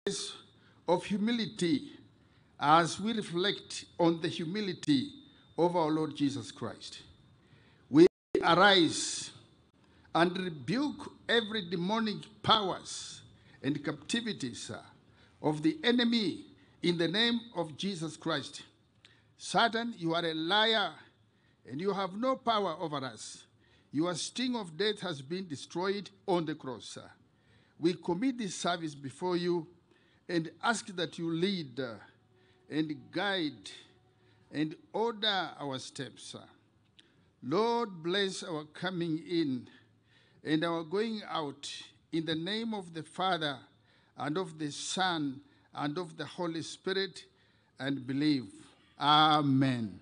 of humility as we reflect on the humility of our Lord Jesus Christ. We arise and rebuke every demonic powers and captivities of the enemy in the name of Jesus Christ. Satan, you are a liar and you have no power over us. Your sting of death has been destroyed on the cross. We commit this service before you and ask that you lead and guide and order our steps. Lord, bless our coming in and our going out in the name of the Father and of the Son and of the Holy Spirit, and believe. Amen.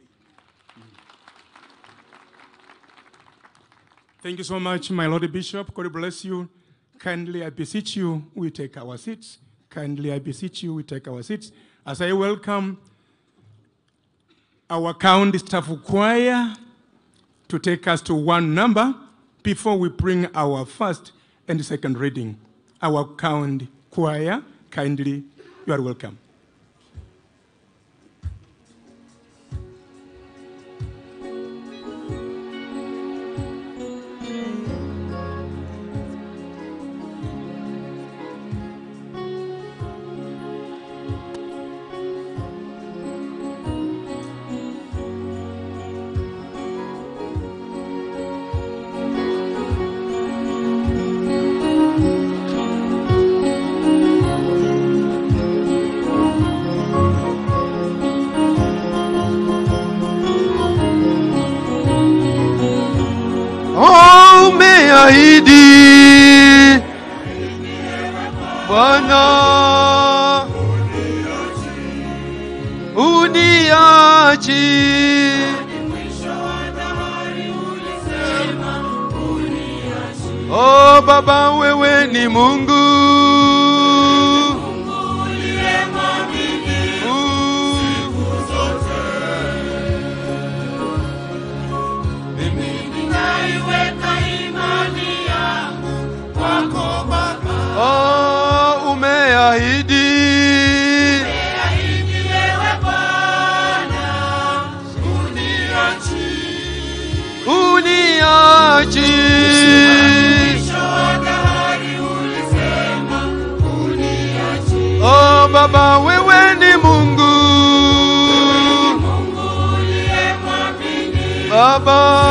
Thank you so much, my Lord Bishop. God bless you. Kindly, I beseech you, we take our seats. Kindly, I beseech you, we take our seats. As I welcome our county staff choir to take us to one number before we bring our first and second reading. Our county choir, kindly, you are welcome. Umeahidi Bwana uniachi, oh Baba, wewe ni Mungu. Oh Baba, wewe ni Mungu. Baba,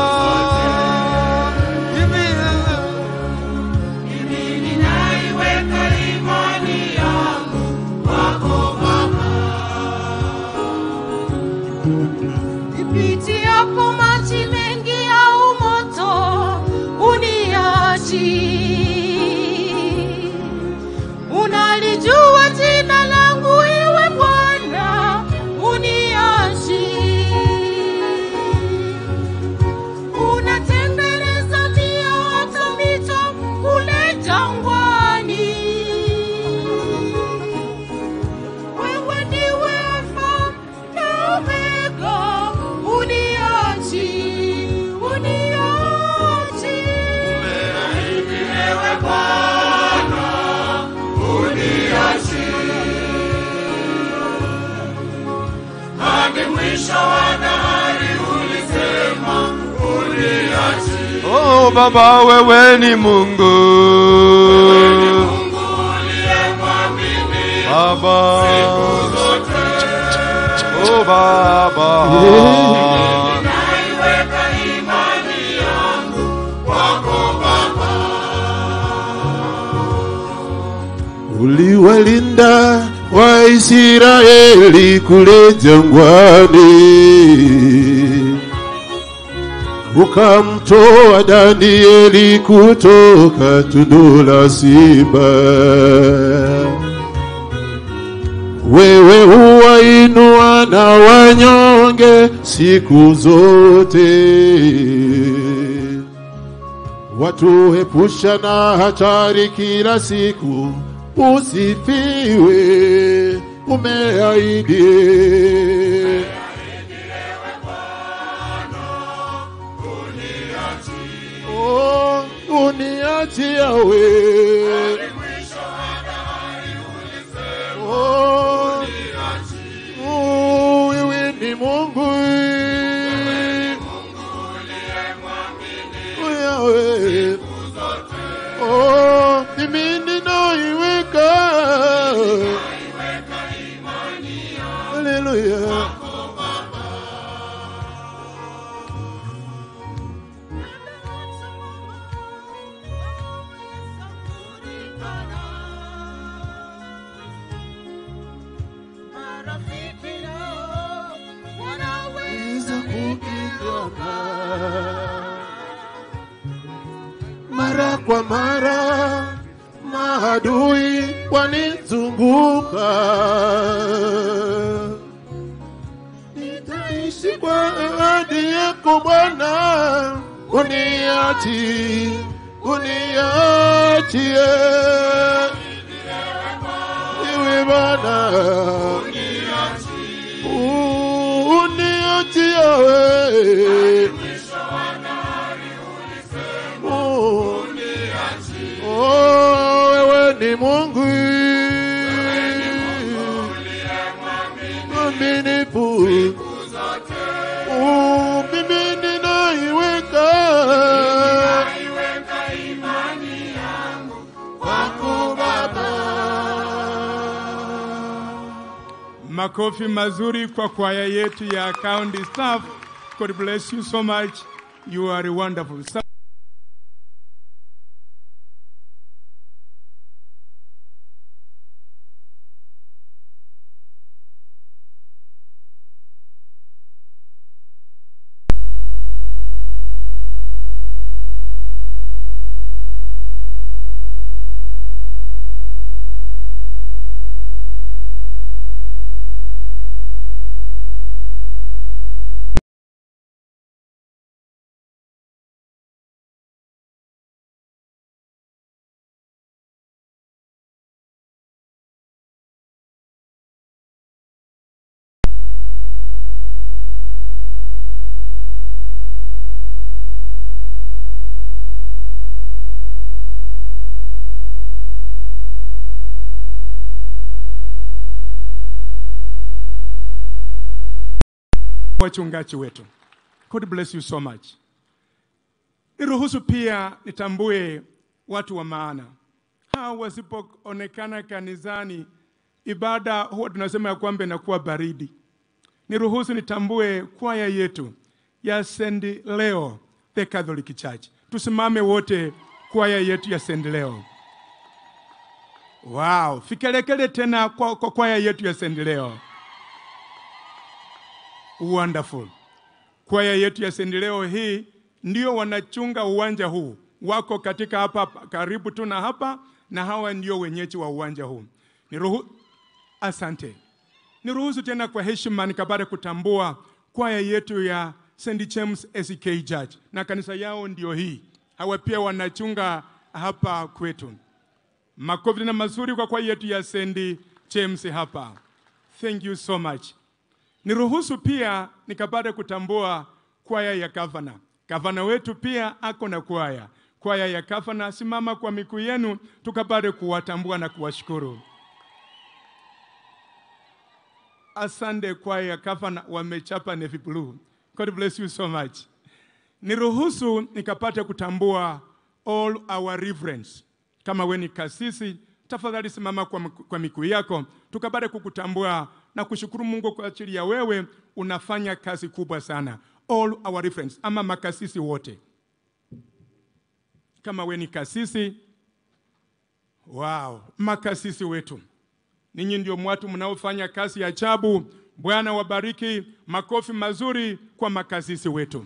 Ipitiapo maji mengi au moto uniachi. Unalijua jina langu iwe Bwana, uniachi. Unatengeneza njia hata mito kule jangwani. Wewe ndiwe Alfa na Omega, uniachi, uniachi. Umeahidi wewe Bwana, uniachi. Hadi mwisho wa dahari ulisema uniachi. oh Baba, wewe ni Mungu. Wewe ni Mungu uliye mwaminifu Baba, siku zote. oh Baba, Ninaiweka imani yangu kwako Baba. Uliwalinda Waisraeli kule jangwani, ukamtoa Danieli kutoka tundu la simba. Wewe huwainua na wanyonge siku zote, watuepusha na hatari kila siku. Usifiwe, umeahidi. Oh, uniachi yawe. Mara kwa mara maadui wanizunguka, nitaishi kwa ahadi yako Bwana, uniachie iwe Bwana, uniachie wewe. Wewe ni Mungu mwaminifu, mimi ninaiweka imani yangu kwako Baba. Makofi mazuri kwa kwaya yetu ya county staff. God bless you so much. You are wonderful. Wachungaji wetu, God bless you so much. Niruhusu pia nitambue watu wa maana. Hao wasipoonekana kanisani, ibada huwa tunasema ya kwamba inakuwa baridi. Niruhusu nitambue kwaya yetu ya St. Leo, the Catholic Church. Tusimame wote, kwaya yetu ya St. Leo. Wow, fikelekele tena kwa kwaya yetu ya St. Leo. Wonderful. Kwaya yetu ya St. Leo hii ndio wanachunga uwanja huu. Wako katika hapa karibu tu na hapa, na hawa ndio wenyeji wa uwanja huu. Asante. Niruhusu tena kwa heshima nikabare kutambua kwaya yetu ya St. James SK Church, na kanisa yao ndio hii. Hawa pia wanachunga hapa kwetu. Makofi na mazuri kwa kwaya yetu ya St. James hapa. Thank you so much. Niruhusu pia nikapate kutambua kwaya ya Gavana. Gavana wetu pia ako na kwaya. Kwaya ya Gavana, simama kwa miguu yenu tukapate kuwatambua na kuwashukuru. Asante kwaya ya Gavana, wamechapa navy blue. God bless you so much. Niruhusu nikapate kutambua all our reverends. Kama we ni kasisi, tafadhali simama kwa miguu yako tukapate kukutambua na kushukuru Mungu kwa ajili ya wewe unafanya kazi kubwa sana. All our reference, ama makasisi wote. Kama we ni kasisi, wow, makasisi wetu. Ninyi ndio watu mnaofanya kazi ya ajabu. Bwana wabariki. Makofi mazuri kwa makasisi wetu.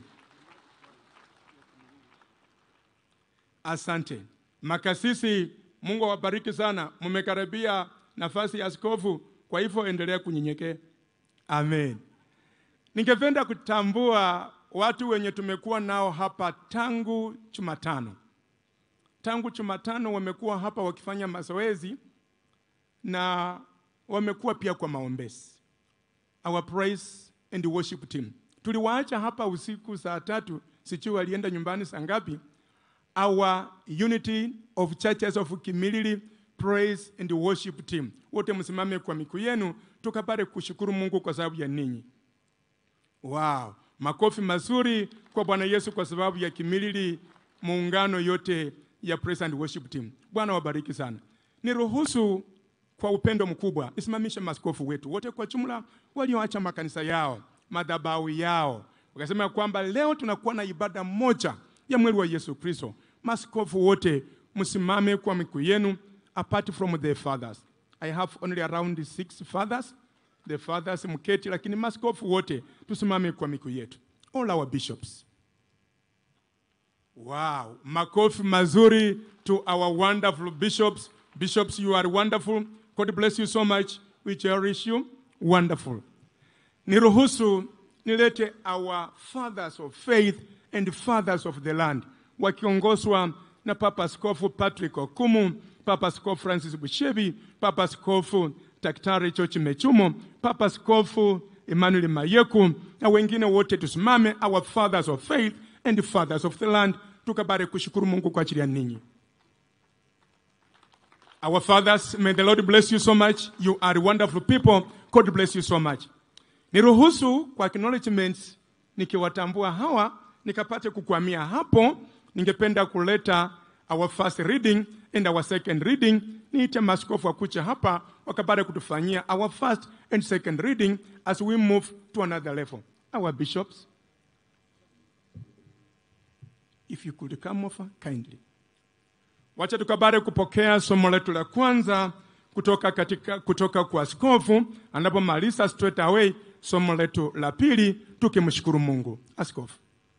Asante. Makasisi, Mungu wabariki sana. Mmekaribia nafasi ya askofu. Kwa hivyo endelea kunyenyekea. Amen. Ningependa kutambua watu wenye tumekuwa nao hapa tangu Jumatano. Tangu Jumatano wamekuwa hapa wakifanya mazoezi na wamekuwa pia kwa maombezi. Our praise and worship team. Tuliwaacha hapa usiku saa 3, sijui walienda nyumbani saa ngapi. Our Unity of Churches of Kimilili Praise and Worship Team. Wote msimame kwa miguu yenu tukapate kushukuru Mungu kwa sababu ya ninyi. Wow, makofi mazuri kwa Bwana Yesu kwa sababu ya Kimilili muungano yote ya Praise and Worship Team. Bwana wabariki sana. Niruhusu kwa upendo mkubwa nisimamishe maaskofu wetu wote kwa jumla walioacha makanisa yao, madhabahu yao. Wakasema kwamba leo tunakuwa na ibada moja ya mwili wa Yesu Kristo. Maaskofu wote msimame kwa miguu yenu. Apart from the fathers, I have only around 6 fathers. The fathers mketi, lakini maaskofu wote tusimame kwa miguu yetu. All our bishops, Wow. Makofi mazuri to our wonderful bishops. Bishops, you are wonderful. God bless you so much. We cherish you. Wonderful. Niruhusu nilete our fathers of faith and fathers of the land. Wakiongozwa na Papa Askofu Patrick Okumu, Papa Askofu Francis Bushebi, Papa Askofu Daktari Chochi Mechumo, Papa Askofu Emmanuel Mayeku, na wengine wote tusimame, our fathers of faith and fathers of the land. Tukabare kushukuru Mungu kwa ajili ya ninyi. Our fathers, may the Lord bless you so much. You are wonderful people. God bless you so much. Niruhusu kwa acknowledgements nikiwatambua hawa nikapate kukwamia hapo. Ningependa kuleta our first reading and our second reading. Niite maskofu wakucha hapa wakabare kutufanyia our first and second reading as we move to another level. Our bishops, if you could come over kindly. Wacha tukabare kupokea somo letu la kwanza kutoka kwa askofu, anapomaliza straight away somo letu la pili tukimshukuru Mungu. Askofu.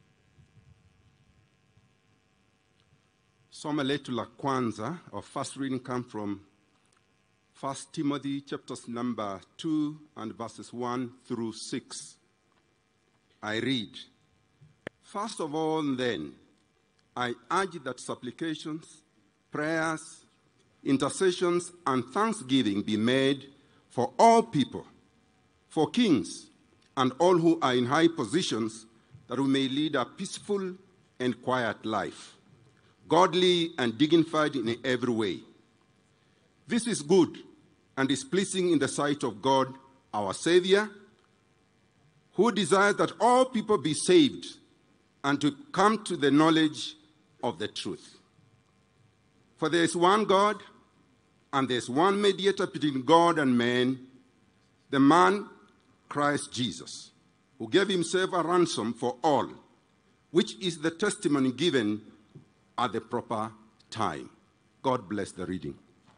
Somo letu la kwanza, our first reading comes from 1 Timothy chapters number 2 and verses 1 through 6. I read, "First of all then, I urge that supplications, prayers, intercessions, and thanksgiving be made for all people, for kings, and all who are in high positions, that we may lead a peaceful and quiet life, godly and dignified in every way. This is good and is pleasing in the sight of God, our Savior, who desires that all people be saved and to come to the knowledge of the truth. For there is one God, and there is one mediator between God and man, the man Christ Jesus, who gave himself a ransom for all, which is the testimony given at the proper time." God bless the reading.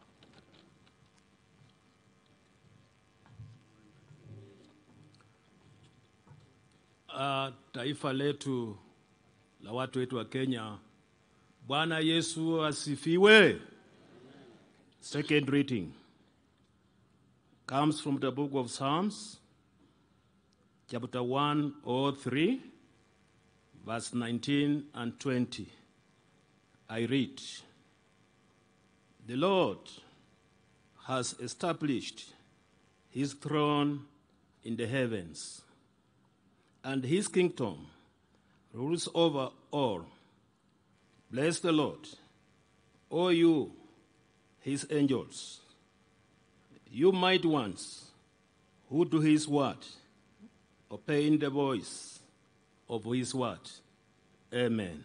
Taifa letu la watu wetu wa Kenya, Bwana Yesu asifiwe. Second reading comes from the book of Psalms, chapter 103, verse 19 and 20. I read, "The Lord has established his throne in the heavens, and his kingdom rules over all. Bless the Lord, all you, his angels, you mighty ones who do his word, obeying the voice of his word. Amen."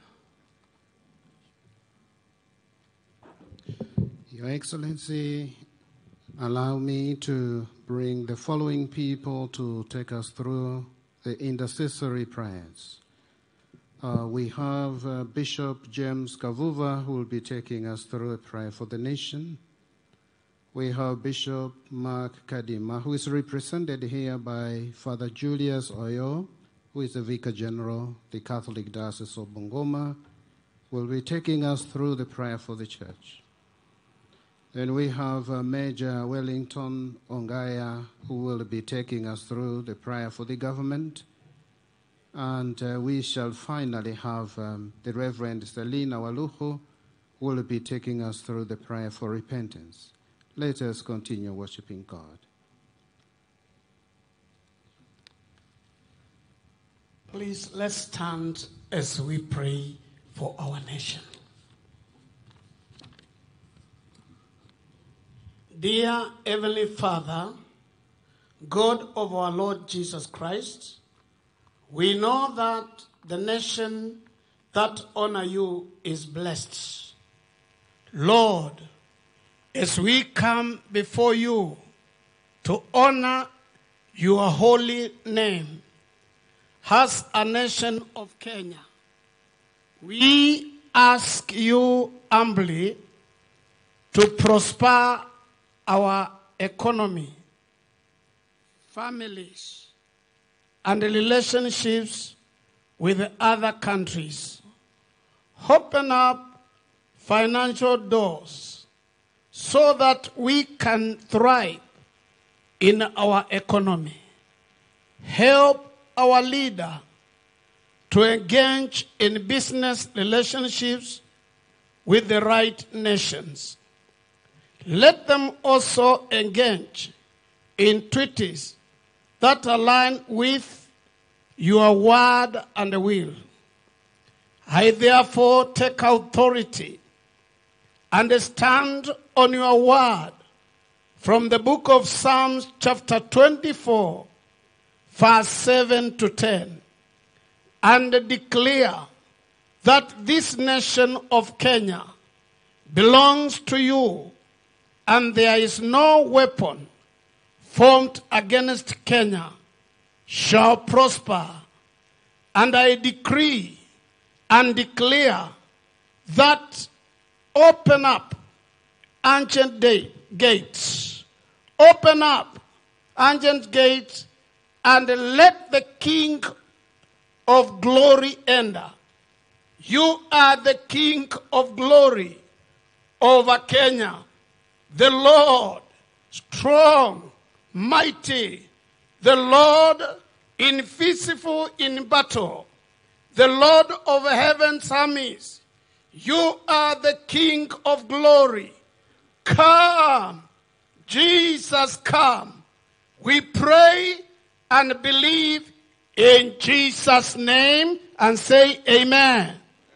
Your Excellency, allow me to bring the following people to take us through the intercessory prayers. We have Bishop James Kavuva, who will be taking us through a prayer for the nation. We have Bishop Mark Kadima, who is represented here by Father Julius Oyo, who is the Vicar General, the Catholic Diocese of Bungoma, will be taking us through the prayer for the church. Then we have Major Wellington Ongaya, who will be taking us through the prayer for the government. And we shall finally have the Reverend Selina Waluho, who will be taking us through the prayer for repentance. Let us continue worshiping God. Please, let's stand as we pray for our nation. Dear Heavenly Father, God of our Lord Jesus Christ, we know that the nation that honor you is blessed. Lord, as we come before you to honor your holy name, as a nation of Kenya, we ask you humbly to prosper our economy, families, and relationships with other countries. open up financial doors so that we can thrive in our economy. Help our leader to engage in business relationships with the right nations. Let them also engage in treaties that align with your word and will. I therefore take authority and stand on your word from the book of Psalms chapter 24, verse 7 to 10, and declare that this nation of Kenya belongs to you, and there is no weapon formed against Kenya shall prosper. And I decree and declare that open up ancient gates. Open up ancient gates and let the King of glory enter. You are the King of glory over Kenya, the Lord strong, mighty, the Lord invisible in battle, the Lord of heaven's armies. You are the King of glory. Come, Jesus, come. We pray and believe in Jesus' name and say amen.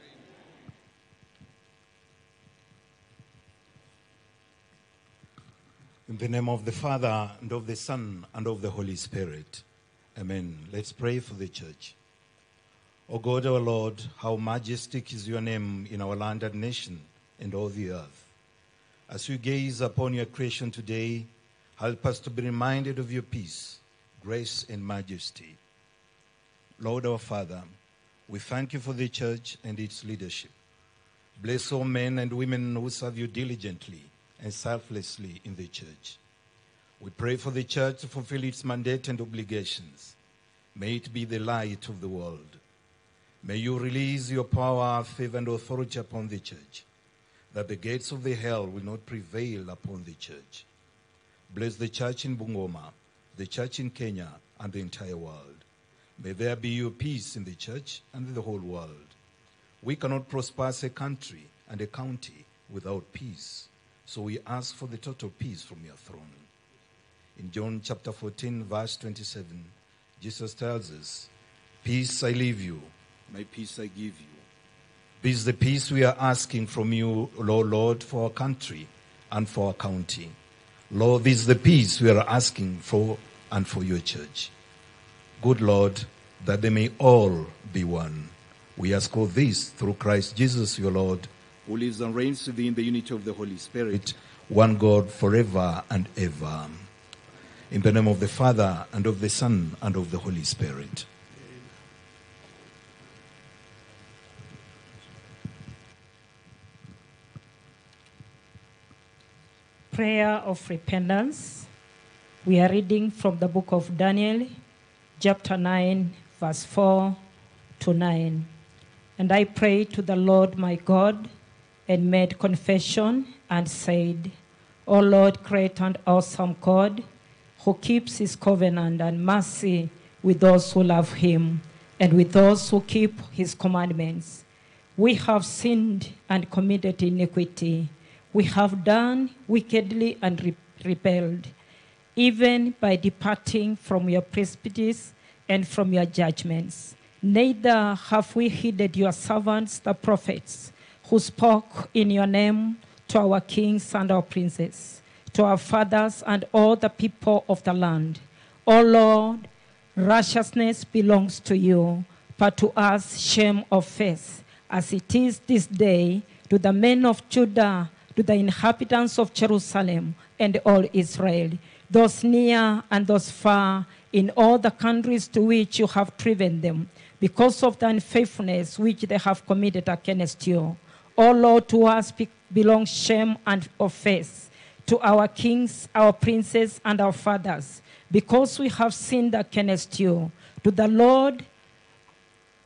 In the name of the Father, and of the Son, and of the Holy Spirit. Amen. Let's pray for the church. O God, our Lord, how majestic is your name in our land and nation and all the earth. As we gaze upon your creation today, help us to be reminded of your peace, grace, and majesty. Lord our Father, we thank you for the church and its leadership. Bless all men and women who serve you diligently and selflessly in the church. We pray for the church to fulfill its mandate and obligations. May it be the light of the world. May you release your power, favor, and authority upon the church, that the gates of the hell will not prevail upon the church. Bless the church in Bungoma, the church in Kenya, and the entire world. May there be your peace in the church and in the whole world. We cannot prosper as a country and a county without peace. So we ask for the total peace from your throne. In John chapter 14, verse 27, Jesus tells us, peace I leave you, my peace I give you. This is the peace we are asking from you, Lord, for our country and for our county. Lord, this is the peace we are asking for and for your church. Good Lord, that they may all be one. We ask all this through Christ Jesus, your Lord, who lives and reigns with thee in the unity of the Holy Spirit, one God forever and ever. In the name of the Father, and of the Son, and of the Holy Spirit. Prayer of repentance. We are reading from the book of Daniel, chapter 9, verse 4 to 9. And I prayed to the Lord my God, and made confession, and said, O Lord, great and awesome God, who keeps his covenant and mercy with those who love him, and with those who keep his commandments. We have sinned and committed iniquity. We have done wickedly and rebelled, even by departing from your precepts and from your judgments. Neither have we heeded your servants, the prophets, who spoke in your name to our kings and our princes, to our fathers and all the people of the land. O Lord, righteousness belongs to you, but to us shame of face, as it is this day to the men of Judah, to the inhabitants of Jerusalem and all Israel, those near and those far, in all the countries to which you have driven them, because of the unfaithfulness which they have committed against you. O Lord, to us belongs shame and offense, to our kings, our princes, and our fathers, because we have sinned against you. To the Lord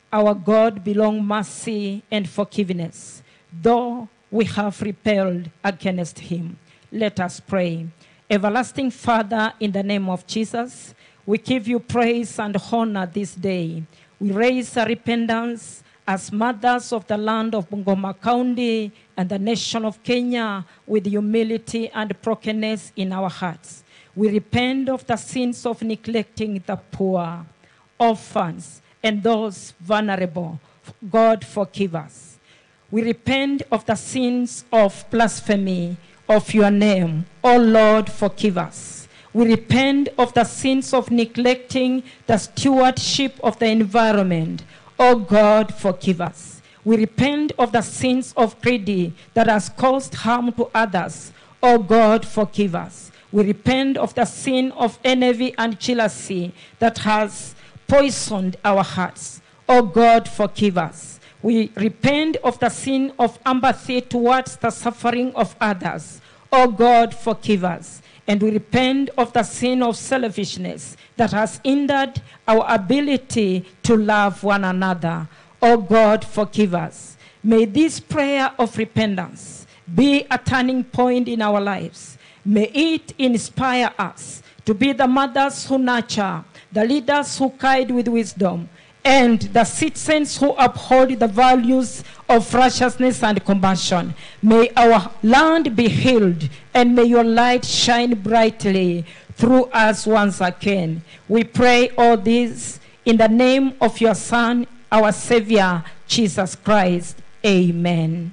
our God, belong mercy and forgiveness, though we have rebelled against him. Let us pray. Everlasting Father, in the name of Jesus, we give you praise and honor this day. We raise a repentance as mothers of the land of Bungoma County and the nation of Kenya with humility and brokenness in our hearts. We repent of the sins of neglecting the poor, orphans, and those vulnerable. God, forgive us. We repent of the sins of blasphemy of your name. Oh Lord, forgive us. We repent of the sins of neglecting the stewardship of the environment. Oh God, forgive us. We repent of the sins of greed that has caused harm to others. Oh God, forgive us. We repent of the sin of envy and jealousy that has poisoned our hearts. Oh God, forgive us. We repent of the sin of empathy towards the suffering of others. Oh God, forgive us. And we repent of the sin of selfishness that has hindered our ability to love one another. Oh God, forgive us. May this prayer of repentance be a turning point in our lives. May it inspire us to be the mothers who nurture, the leaders who guide with wisdom, and the citizens who uphold the values of righteousness and compassion. May our land be healed, and may your light shine brightly through us once again. We pray all this in the name of your Son, our Savior, Jesus Christ. Amen.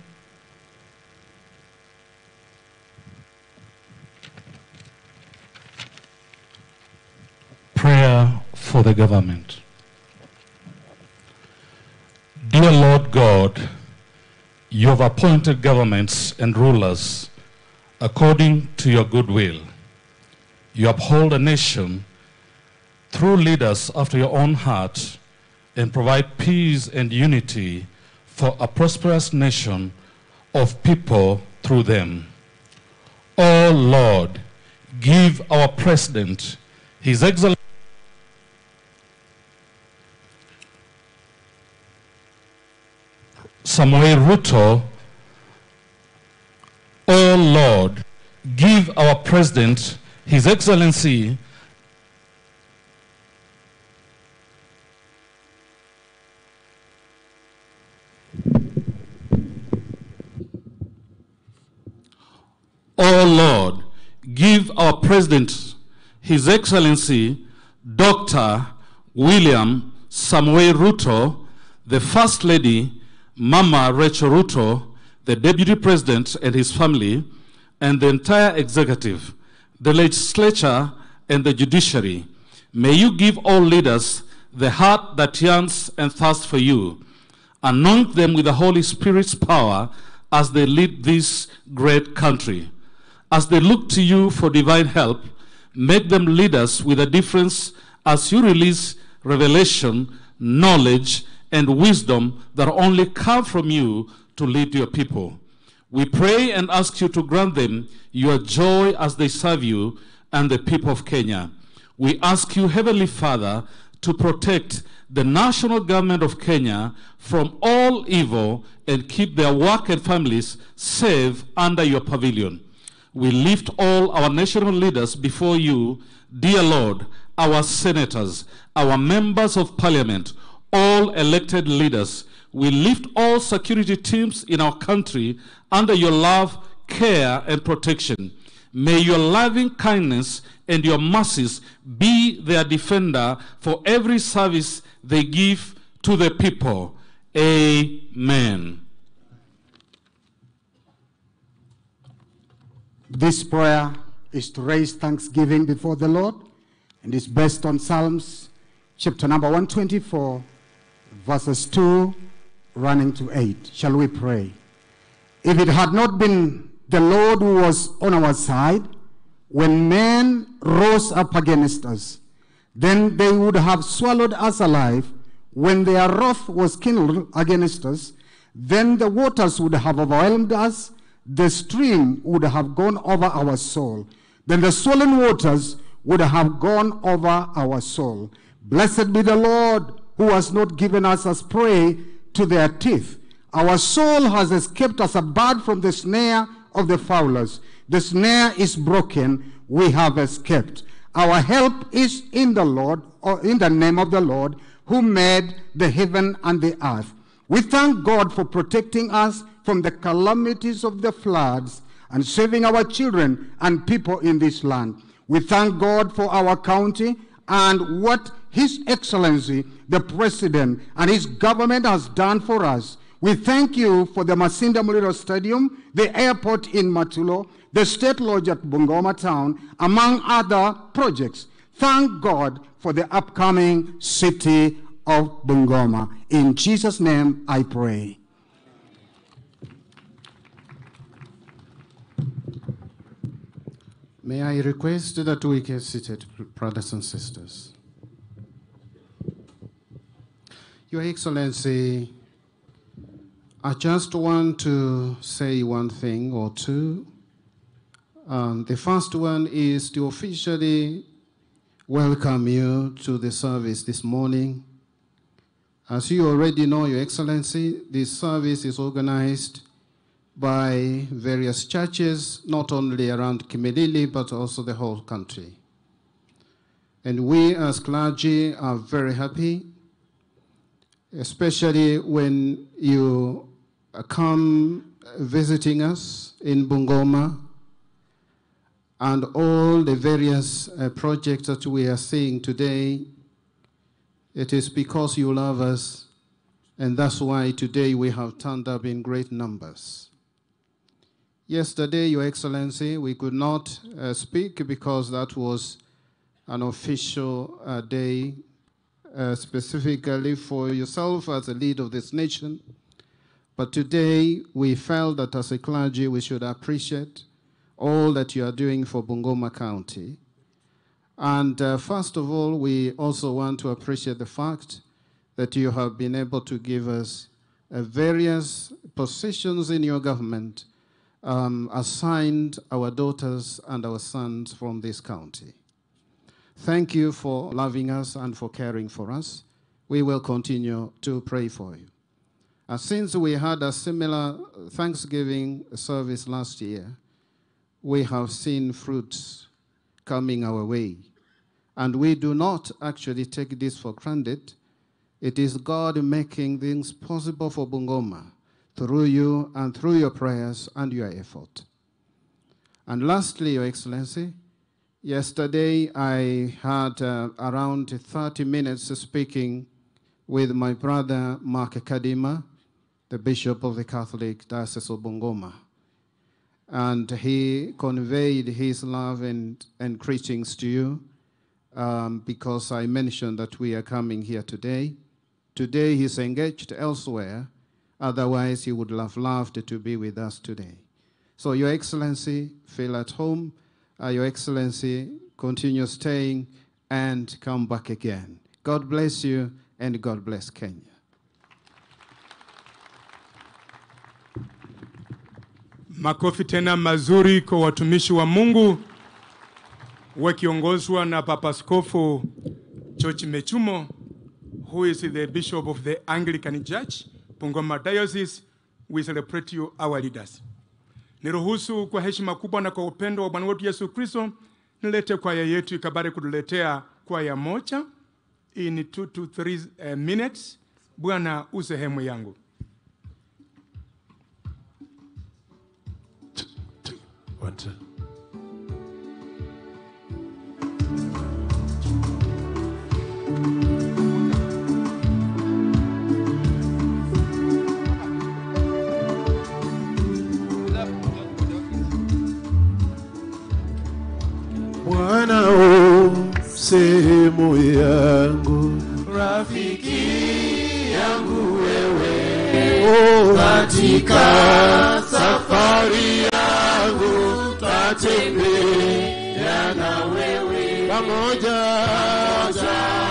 Prayer for the government. Dear Lord God, you have appointed governments and rulers according to your good will. You uphold a nation through leaders after your own heart and provide peace and unity for a prosperous nation of people through them. Oh Lord, give our president, His Excellency Samuel Ruto, oh Lord, give our president, His Excellency Oh Lord, give our president, His Excellency Dr. William Samuel Ruto, the First Lady Mama Rachel Ruto, the Deputy President and his family, and the entire executive, the legislature, and the judiciary. May you give all leaders the heart that yearns and thirsts for you. Anoint them with the Holy Spirit's power as they lead this great country. As they look to you for divine help, make them leaders with a difference as you release revelation, knowledge, and wisdom that only come from you to lead your people. We pray and ask you to grant them your joy as they serve you and the people of Kenya. We ask you, Heavenly Father, to protect the national government of Kenya from all evil and keep their work and families safe under your pavilion. We lift all our national leaders before you, dear Lord, our senators, our members of parliament, all elected leaders. We lift all security teams in our country under your love, care, and protection. May your loving kindness and your mercies be their defender for every service they give to the people. Amen. This prayer is to raise thanksgiving before the Lord, and is based on Psalms chapter number 124, verses 2 running to 8. Shall we pray? If it had not been the Lord who was on our side, when men rose up against us, then they would have swallowed us alive. When their wrath was kindled against us, then the waters would have overwhelmed us, the stream would have gone over our soul. Then the swollen waters would have gone over our soul. Blessed be the Lord who has not given us as prey to their teeth. Our soul has escaped as a bird from the snare of the fowlers. The snare is broken, we have escaped. Our help is in the Lord, or in the name of the Lord, who made the heaven and the earth. We thank God for protecting us from the calamities of the floods and saving our children and people in this land. We thank God for our county and what His Excellency, the President, and his government has done for us. We thank you for the Masinda Muliro Stadium, the airport in Matulo, the State Lodge at Bungoma Town, among other projects. Thank God for the upcoming city of Bungoma. In Jesus' name I pray. May I request that we get seated, brothers and sisters. Your Excellency, I just want to say one thing or two. The first one is to officially welcome you to the service this morning. As you already know, Your Excellency, this service is organized by various churches, not only around Kimilili, but also the whole country. And we as clergy are very happy, especially when you come visiting us in Bungoma and all the various projects that we are seeing today. It is because you love us, and that's why today we have turned up in great numbers. Yesterday, Your Excellency, we could not speak because that was an official day specifically for yourself as the leader of this nation. But today, we felt that as a clergy, we should appreciate all that you are doing for Bungoma County. And first of all, we also want to appreciate the fact that you have been able to give us various positions in your government, assigned our daughters and our sons from this county. Thank you for loving us and for caring for us. We will continue to pray for you. Since we had a similar Thanksgiving service last year, we have seen fruits coming our way. And we do not actually take this for granted. It is God making things possible for Bungoma through you and through your prayers and your effort. And lastly, Your Excellency, yesterday I had around 30 minutes speaking with my brother Mark Kadima, the Bishop of the Catholic Diocese of Bungoma. And he conveyed his love and greetings to you because I mentioned that we are coming here today. Today he's engaged elsewhere. Otherwise, he would have loved to be with us today. So, Your Excellency, feel at home. Your Excellency, continue staying and come back again. God bless you and God bless Kenya. Makofi tena mazuri kwa watumishi wa Mungu wakiongozwa na Papa Askofu George Mechumo, who is the Bishop of the Anglican Church, Bungoma Diocese. We celebrate you, our leaders. Niruhusu kwa heshima kubwa na kwa upendo wa Bwana wetu Yesu Kristo, nilete kwaya yetu ikabari kutuletea kwaya moja in 2 to 3 minutes. Bwana usehemu yangu. What? Bwana sehemu yangu, rafiki yangu wewe, katika safari yangu tatembea na wewe pamoja.